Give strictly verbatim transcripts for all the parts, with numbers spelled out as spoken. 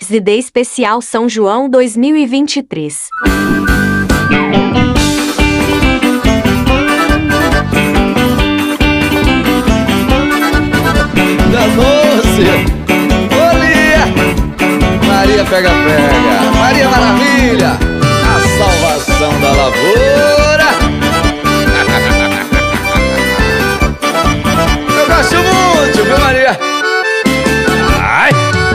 Z D Especial São João dois mil e vinte e três. Danou-se! Olia! Maria pega pega! Maria Maravilha! A salvação da lavoura! Eu gosto muito, viu, Maria? Ai!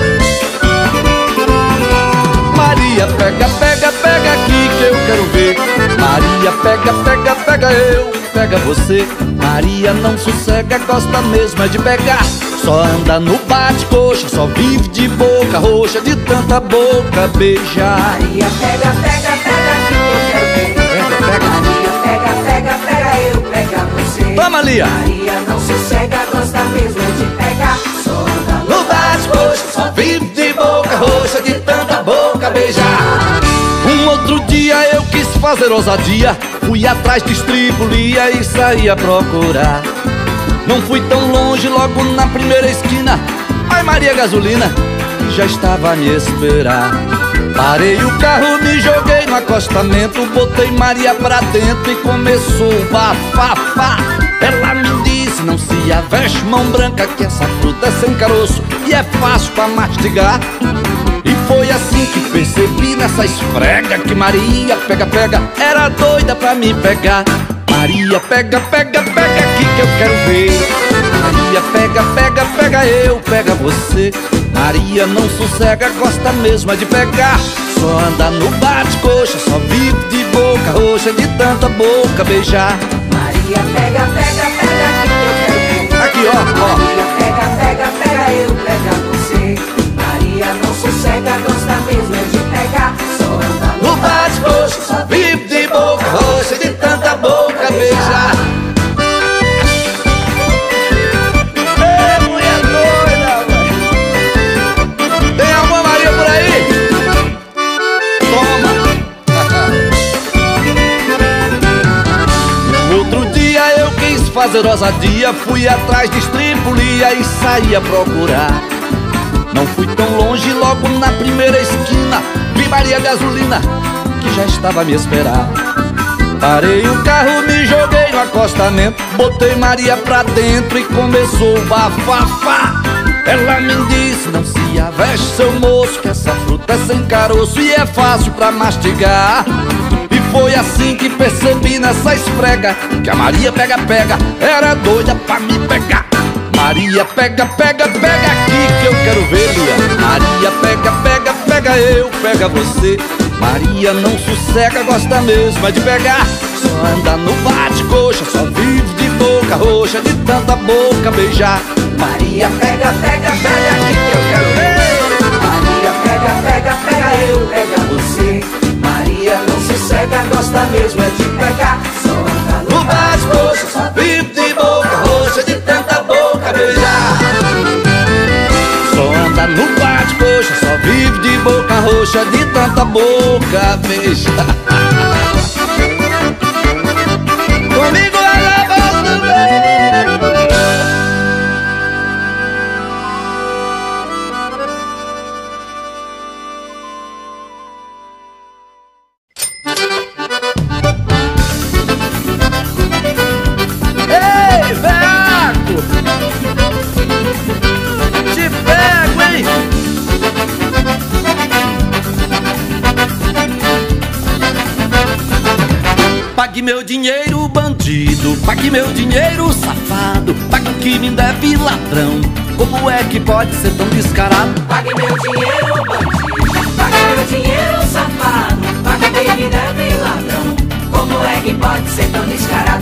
Maria pega, pega, pega aqui que eu quero ver. Maria pega, pega, pega eu, pega você. Maria não sossega, gosta mesmo é de pegar. Só anda no bate-coxa, só vive de boca roxa, de tanta boca beijar. Maria pega, pega, pega aqui que eu quero ver. Pega, pega. Maria pega, pega, pega eu, pega você. Vamos, Lia! Maria não sossega, gosta mesmo é de pegar. Só anda No bate-coxa, só vive de boca roxa, de tanta boca beijar. Um outro dia eu quis fazer ousadia, fui atrás de estribulia e saí a procurar. Não fui tão longe, logo na primeira esquina, ai Maria Gasolina já estava a me esperar. Parei o carro, me joguei no acostamento, botei Maria pra dentro e começou o bafafá. Ela me disse, não se aveste mão branca, que essa fruta é sem caroço e é fácil pra mastigar. E foi assim que percebi nessa esfrega que Maria pega, pega, era doida pra me pegar. Maria pega, pega, pega aqui que eu quero ver. Maria pega, pega, pega eu, pega você. Maria não sossega, gosta mesmo é de pegar. Só anda no bate-coxa, só vive de boca roxa, de tanta boca beijar. Maria pega, pega, pega aqui que eu quero ver. Aqui, ó, ó. Maria pega, pega, pega eu, pega você. Maria não sossega, gosta mesmo é de pegar. Só anda No bate-coxa, só vive de boca roxa, de tanta boca beijar. Ei, mulher doida, velho. Tem alguma Maria por aí? Toma. Outro dia eu quis fazer ousadia, fui atrás de estripulia e saí a procurar. Não fui tão longe, logo na primeira esquina vi Maria Gasolina que já estava a me esperar. Parei o carro, me joguei no acostamento, botei Maria pra dentro e começou o bafafá. Ela me disse, não se aveste seu moço, que essa fruta é sem caroço e é fácil pra mastigar. E foi assim que percebi nessa esfrega que a Maria pega, pega, era doida pra me pegar. Maria pega, pega, pega aqui que eu quero ver, Lia. Maria pega, pega, pega eu, pega você. Maria não sossega, gosta mesmo é de pegar. Só anda no bate-coxa, só vive de boca roxa, de tanta boca beijar. Maria pega, pega, pega aqui que eu quero ver. Maria pega, pega, pega eu, pega você. Maria não sossega, gosta mesmo é de pegar. Só anda No bate-coxa, só vive de boca roxa, de tanta boca beijar. Só anda no bate-coxa, só vive de boca roxa, de tanta boca beijar. Comigo ela volta bem. Ei, Veaco! Te pego, hein? Pague meu dinheiro, bandido, pague meu dinheiro, safado. Pague o que me deve, ladrão. Como é que pode ser tão descarado? Pague meu dinheiro, bandido. Pague meu dinheiro, safado. Pague quem me deve, ladrão. Como é que pode ser tão descarado?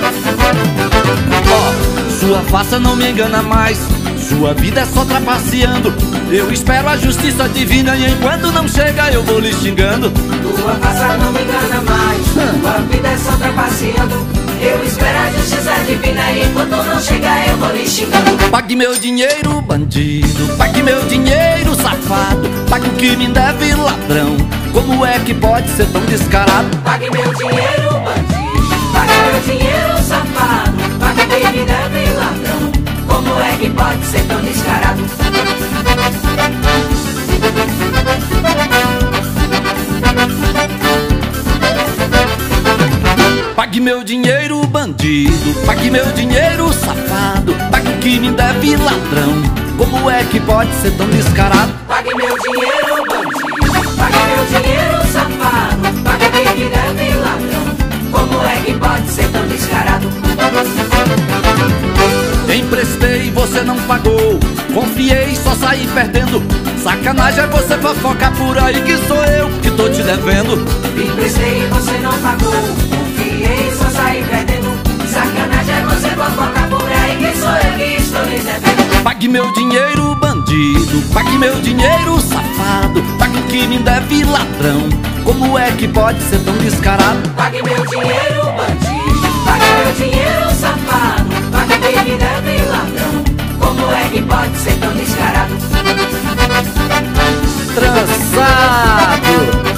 Ó, sua farsa não me engana mais, sua vida é só trapaceando. Eu espero a justiça divina e enquanto não chega eu vou lhe xingando. Tua farsa não me engana mais, tua vida é só trapaceando. Eu espero a justiça divina e enquanto não chega eu vou lhe xingando. Pague meu dinheiro, bandido, pague meu dinheiro, safado. Pague o que me deve, ladrão. Como é que pode ser tão descarado? Pague meu dinheiro, bandido. Pague meu dinheiro, safado. Pague quem me deve, ladrão. Como é que pode ser tão descarado? meu dinheiro, bandido, pague meu dinheiro, safado, pague o que me deve, ladrão. Como é que pode ser tão descarado? Pague meu dinheiro, bandido, pague meu dinheiro, safado, pague o que me deve, ladrão. Como é que pode ser tão descarado? Emprestei, você não pagou, confiei, só saí perdendo. Sacanagem é você fofocar por aí que sou eu que tô te devendo. Emprestei e você não pagou, confiei, só saí perdendo. Sacanagem é você fofocar por aí que sou eu que estou lhe devendo. Pague meu dinheiro, bandido, pague meu dinheiro, safado, pague o que me deve, ladrão. Como é que pode ser tão descarado? Pague meu dinheiro, bandido, pague meu dinheiro, safado, pague o que me deve, ladrão. Como é que pode ser tão descarado? Trançado.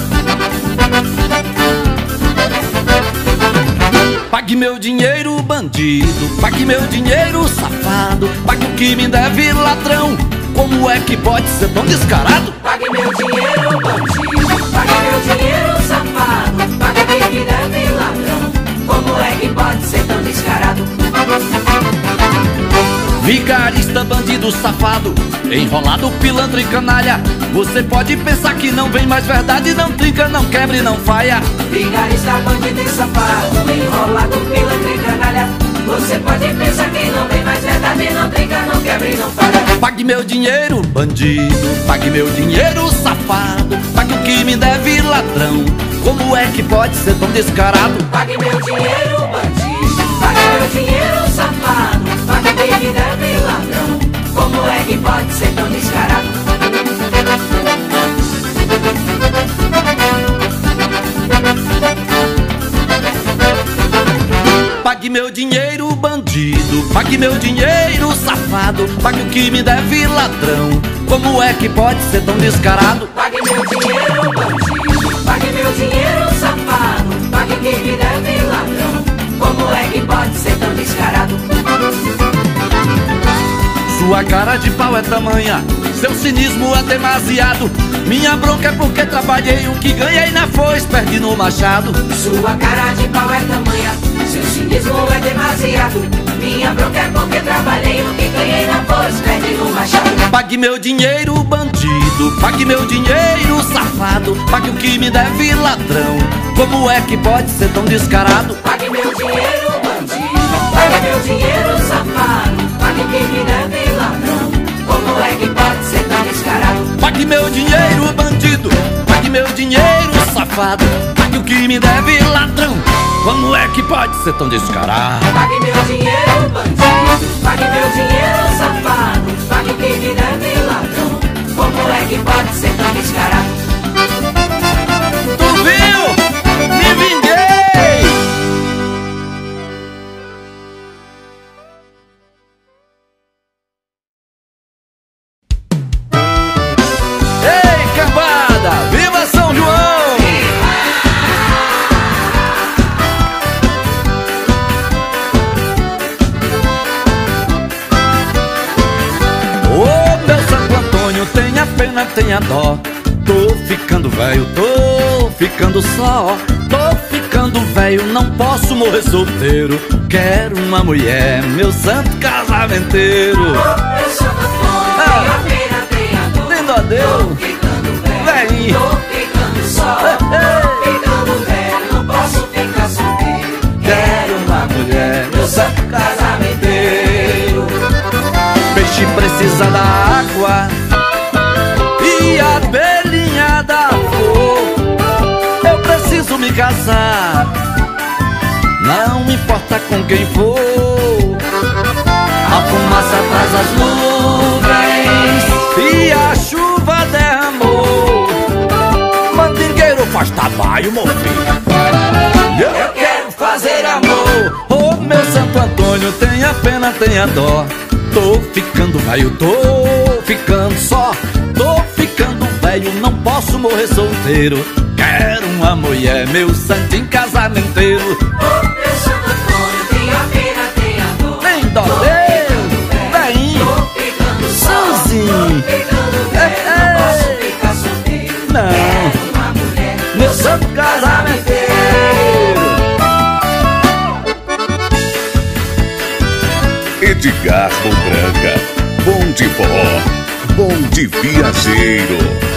Pague meu dinheiro, bandido, pague meu dinheiro, safado, pague o que me deve, ladrão. Como é que pode ser tão descarado? Pague meu dinheiro, bandido, pague meu dinheiro, safado, pague o que me deve, ladrão. Como é que pode ser tão descarado? Vigarista, bandido, safado, enrolado, pilantra e canalha. Você pode pensar que não vem mais verdade, não trinca, não quebre, não falha. Vigarista, bandido e safado, enrolado, pilantra e canalha. Você pode pensar que não vem mais verdade, não trinca, não quebre, não falha. Pague meu dinheiro, bandido, pague meu dinheiro, safado, pague o que me deve, ladrão. Como é que pode ser tão descarado? Pague meu dinheiro, bandido, pague meu dinheiro, safado, pague o que me deve, ladrão. Como é que pode ser tão descarado? Pague meu dinheiro, bandido, pague meu dinheiro, safado, pague o que me deve, ladrão. Como é que pode ser tão descarado? Pague meu dinheiro, bandido, pague meu dinheiro, safado, pague o que me deve, ladrão. Como é que pode ser tão descarado? Sua cara de pau é tamanha, seu cinismo é demasiado. Minha bronca é porque trabalhei o que ganhei na foice, perdi no machado. Sua cara de pau é tamanha, seu cinismo é demasiado. Minha bronca é porque trabalhei o que ganhei na foice, perdi no machado. Pague meu dinheiro, bandido, pague meu dinheiro, safado, pague o que me deve, ladrão. Como é que pode ser tão descarado? Pague meu dinheiro, bandido, pague meu dinheiro, safado, pague o que me deve, ladrão. Como é que pode ser tão descarado? Pague meu dinheiro, bandido, pague meu dinheiro, safado, pague o que me deve, ladrão. Como é que pode ser tão descarado? Pague meu dinheiro, bandido, pague meu dinheiro, safado, pague o que me deve, ladrão. Como é que pode ser tão descarado? Tu viu? Me vinguei! Ei, cambada! Viva São João! Ô, meu Santo Antônio, tenha pena, tenha dó. Tô ficando velho, tô ficando só. Tô ficando velho, não posso morrer solteiro. Quero uma mulher, meu santo casamenteiro. Meu Santo Antônio, Ah. tenha pena, tenha dó. Lindo a Deus. Tô ficando velho, Velhinho. tô ficando só. Tô ficando velho, não posso ficar solteiro. Quero uma mulher, meu santo casamenteiro. Peixe precisa da água e a abelhinha da flor. Eu preciso me casar, não me importa com quem for. A fumaça traz as nuvens e a chuva derramou. Mandingueiro faz trabalho, meu filho. Eu quero fazer amor. Ô, meu Santo Antônio, tenha pena, tenha dó. Tô ficando velho, tô ficando só. Tô ficando velho, não posso morrer solteiro. Quero uma mulher, meu santinho casamenteiro. Ô, meu Santo Antônio, tenha pena, tenha dó. Nem dó Tô dele, ficando velho, velhinho. tô ficando só. Suzinho. Tô ficando velho, não posso ficar solteiro. Não. Quero uma mulher, Meu santo casamenteiro. Carmo Branca. Bom de forró, bom de viajeiro.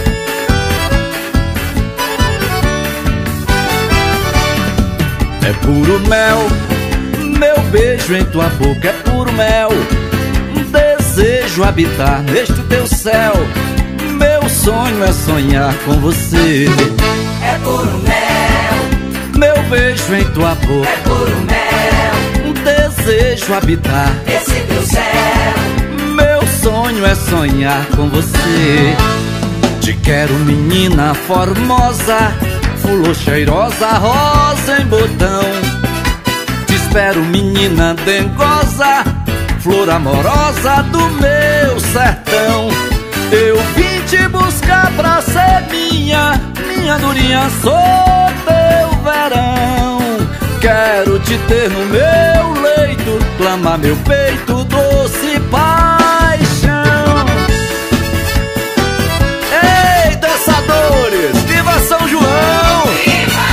É puro mel, meu beijo em tua boca é puro mel. Desejo habitar neste teu céu. Meu sonho é sonhar com você. É puro mel, meu beijo em tua boca é puro mel. Desejo habitar esse teu céu. Meu sonho é sonhar com você. Te quero, menina formosa, flor cheirosa, rosa em botão. Te espero, menina dengosa, flor amorosa do meu sertão. Eu vim te buscar pra ser minha, minha durinha, sou teu verão. Quero te ter no meu leito, clamar meu peito, doce paixão. Ei, dançadores, viva São João! Viva!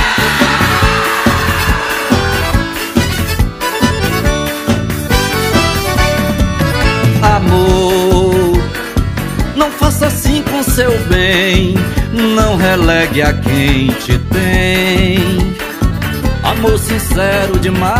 Amor, não faça assim com seu bem, não relegue a quem te tem. Amor sincero demais,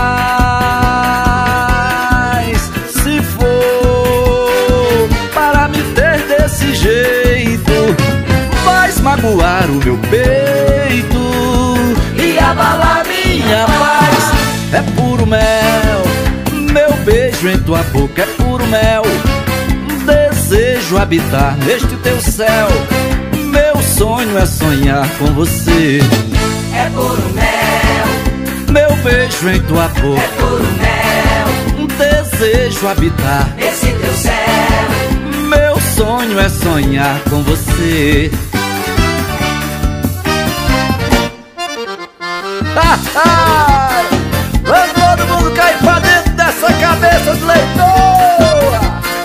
se for para me ter desse jeito, vais magoar o meu peito e abalar minha paz. É puro mel, meu beijo em tua boca é puro mel. Desejo habitar neste teu céu. Meu sonho é sonhar com você. É puro mel, meu beijo em tua boca é puro mel. Desejo habitar esse teu céu. Meu sonho é sonhar com você. Vamos todo mundo cair pra dentro dessa cabeça de leitoa.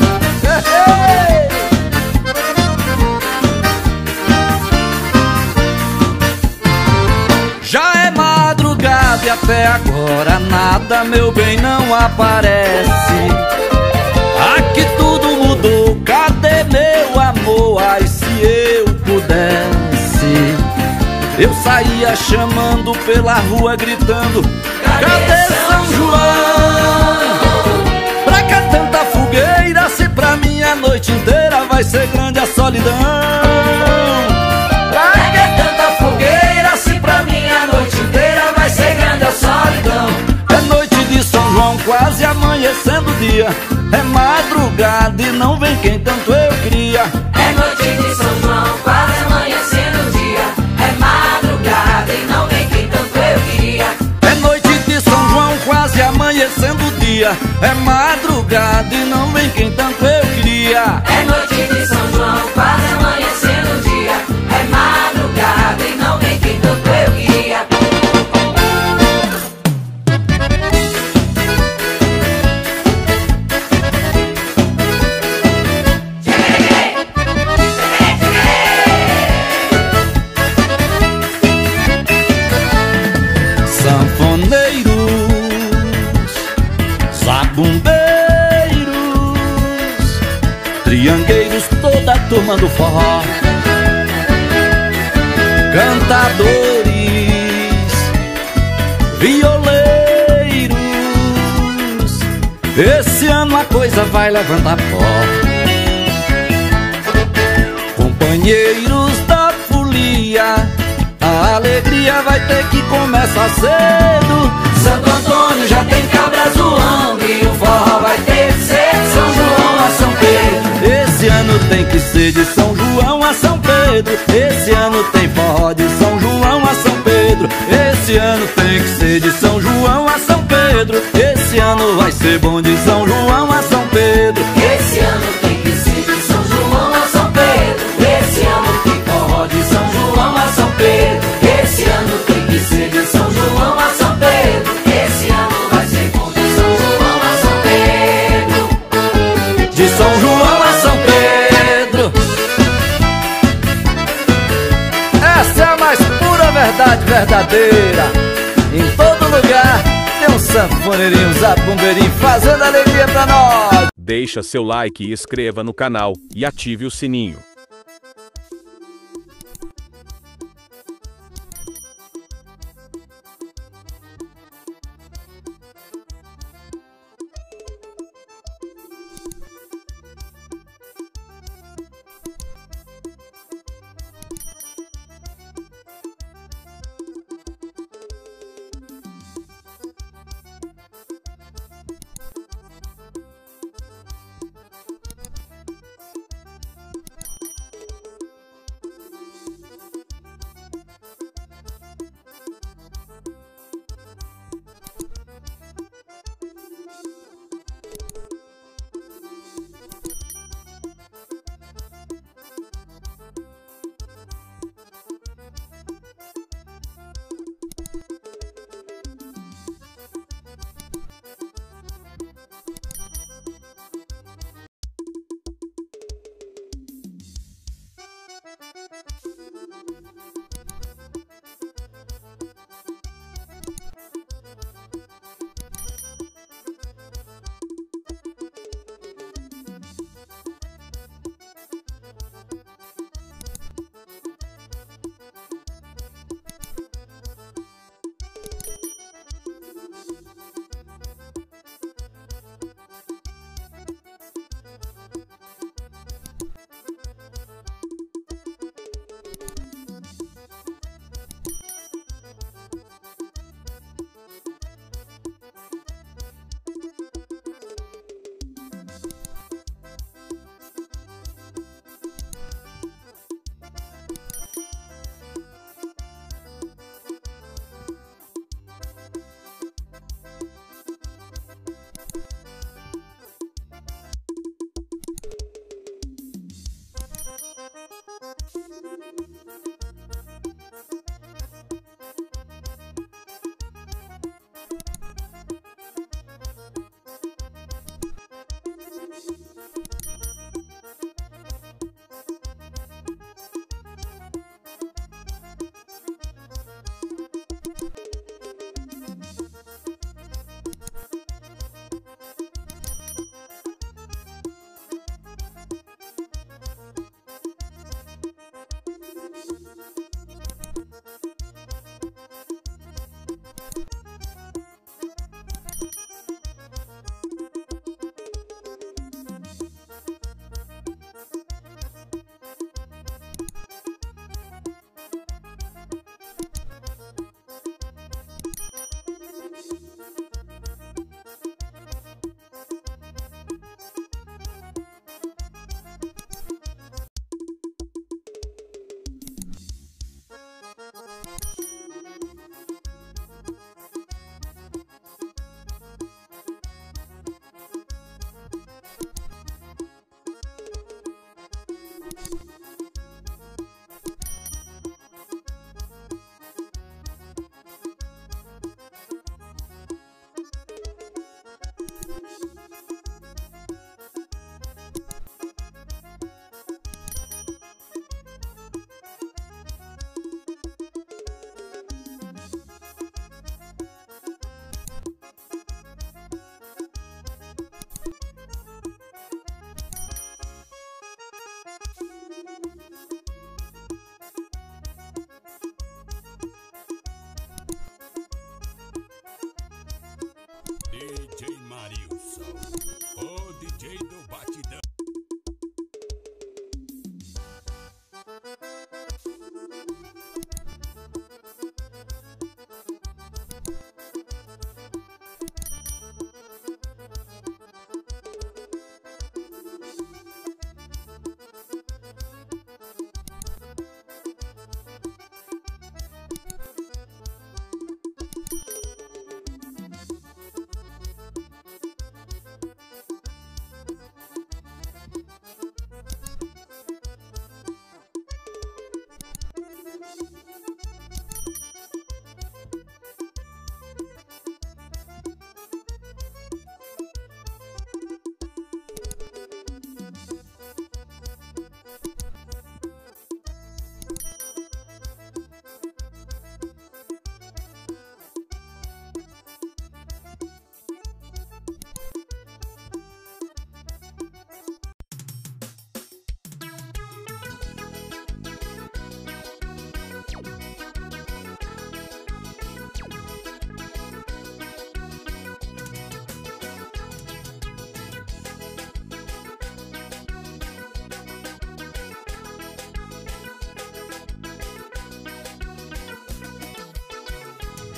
Já é madrugada e até agora nada, meu bem, não aparece. Aqui tudo mudou, cadê meu amor? Ai, se eu pudesse, eu saía chamando pela rua, gritando: cadê São João? Pra que tanta fogueira, se pra mim a noite inteira vai ser grande a solidão? Pra que tanta fogueira, se pra mim a noite inteira vai ser grande a solidão? É noite de São João, quase amanhecendo o dia. É madrugada e não vem quem tanto eu queria. É noite de São João, quase amanhecendo o dia. É madrugada e não vem quem tanto eu queria. É noite de São João, quase amanhecendo o dia. É madrugada e não vem quem tanto eu queria. É noite de São João, quase amanhecendo o dia. É madrugada e não vem quem tanto eu queria. Triangueiros, toda a turma do forró, cantadores, violeiros, esse ano a coisa vai levantar pó. Companheiros da folia, a alegria vai ter que começar cedo. Santo Antônio já tem cabra zoando e o forró vai ter que ser São João a São Pedro. Esse ano tem que ser de São João a São Pedro. Esse ano tem forró de São João a São Pedro. Esse ano tem que ser de São João a São Pedro. Esse ano vai ser bom de São João a São Pedro. Esse ano tem que ser de São João a São Pedro. Esse ano tem forró de São João a São Pedro. Esse ano tem que ser de São João a São Pedro. Esse ano vai ser bom de São João a São Pedro. De São João a São Pedro. Essa é a mais pura verdade verdadeira. Em todo lugar tem um sanfoneirinho, um zabumbeirinho fazendo alegria pra nós. Deixa seu like e inscreva no canal e ative o sininho.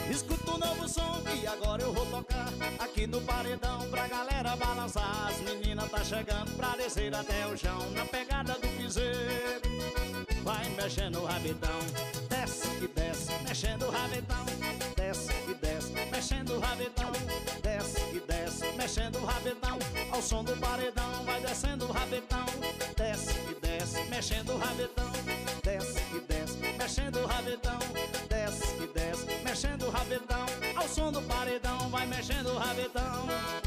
Escuta o novo som que agora eu vou tocar aqui no paredão pra galera balançar. As meninas tá chegando pra descer até o chão na pegada do piseiro. Vai mexendo o rabetão, desce e desce, mexendo o rabetão. Desce e desce, mexendo o rabetão. Desce e desce, mexendo o rabetão. Ao som do paredão vai descendo o rabetão. Desce e desce, mexendo o rabetão. Desce e desce, mexendo o rabetão. Desce e desce, mexendo o rabetão. Ao som do paredão vai mexendo o rabetão.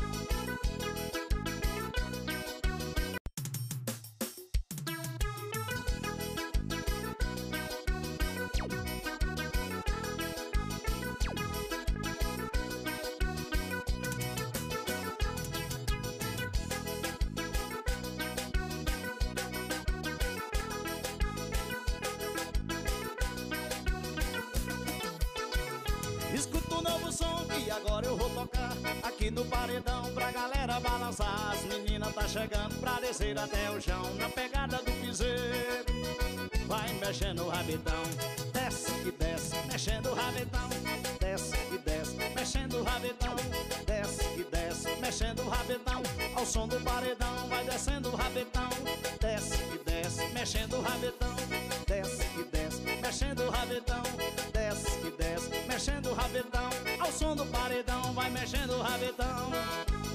Escuta o novo som que agora eu vou tocar aqui no paredão pra galera balançar. As meninas tá chegando pra descer até o chão na pegada do piseiro. Vai mexendo o rabetão, desce e desce, mexendo o rabetão. Desce e desce, mexendo o rabetão. Desce e desce, mexendo o rabetão. Ao som do paredão vai descendo o rabetão. Desce e desce, mexendo o rabetão. Desce e desce, mexendo o rabetão. Desce e desce, mexendo o rabetão. Ao som do paredão vai mexendo o rabetão.